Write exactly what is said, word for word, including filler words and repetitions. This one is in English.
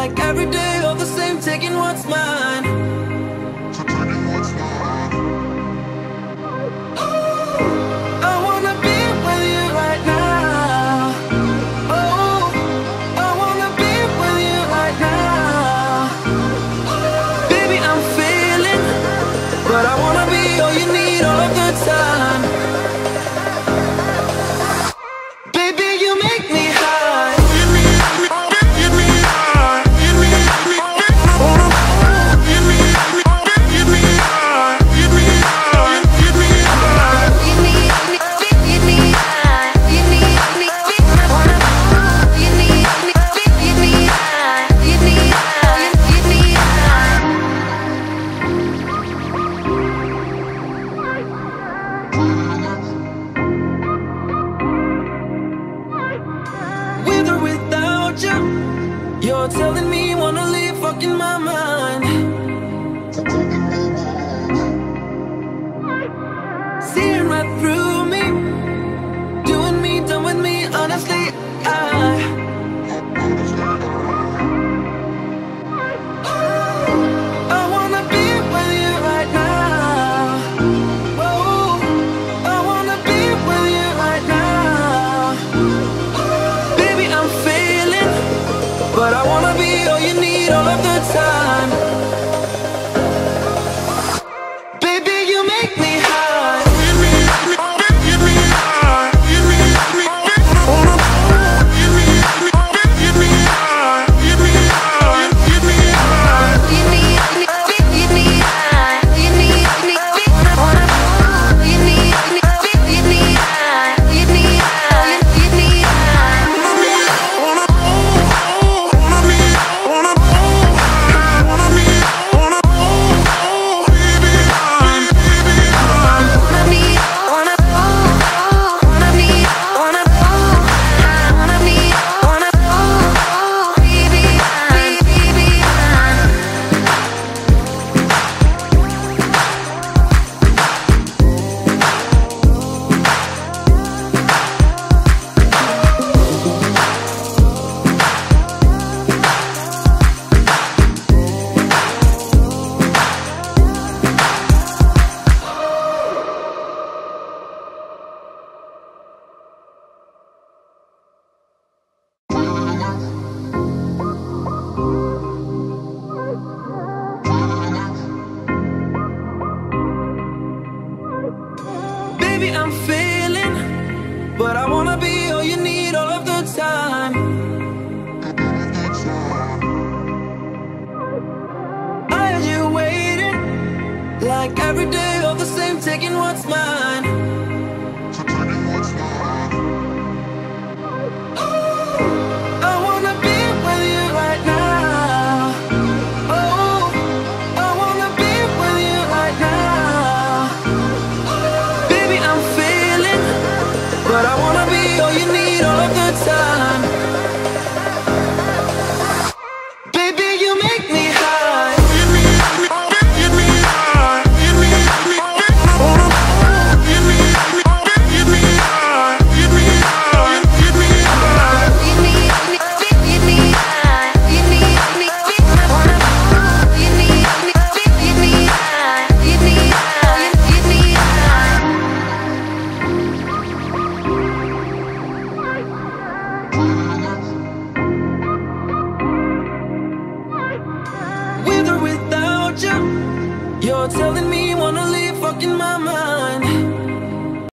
Like every day, all the same, taking what's mine. I wanna be with you right now. Oh, I wanna be with you right now. Baby, I'm feeling, but I wanna be all you need all of the time. Baby, you make me high. With or without you, you're telling me you wanna leave, fucking my mind. Seeing right through me, doing me, done with me, honestly, I I wanna be with you right now. Whoa, I wanna be with you right now. Baby, I'm feeling, but I wanna be all you need all of the time. Baby, you make me high. Baby, I'm feeling, but I wanna be all you need all of the time. I had you waiting, like every day, all the same, taking what's mine. I wanna be with you right now. Oh, I wanna be with you right now. Baby, I'm feeling, but I wanna be all you need all of the time. Baby, you make me high. With or without you, you're telling me you wanna leave, fucking my mind.